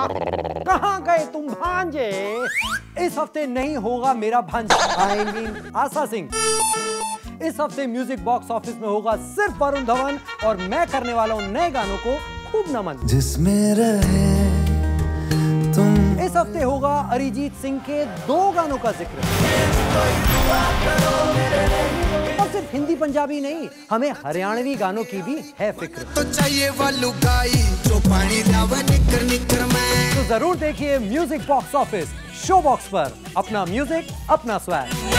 कहाँ गए तुम भांजे? इस हफ्ते नहीं होगा मेरा भांजा, आई मीन आशा सिंह। इस हफ्ते म्यूजिक बॉक्स ऑफिस में होगा सिर्फ वरुण धवन और मैं करने वाला हूं नए गानों को खूब नमन। जिसमें रहे तुम। इस हफ्ते होगा अरिजीत सिंह के 2 गानों का जिक्र। और सिर्फ हिंदी पंजाबी नहीं, हमें हरियाणवी गानों की भी है फिक्र। तो चाहिए वालू गाई जो पानी दावा निकर निकर में। तो जरूर देखिए music box office show box पर। अपना म्यूजिक अपना स्वैग।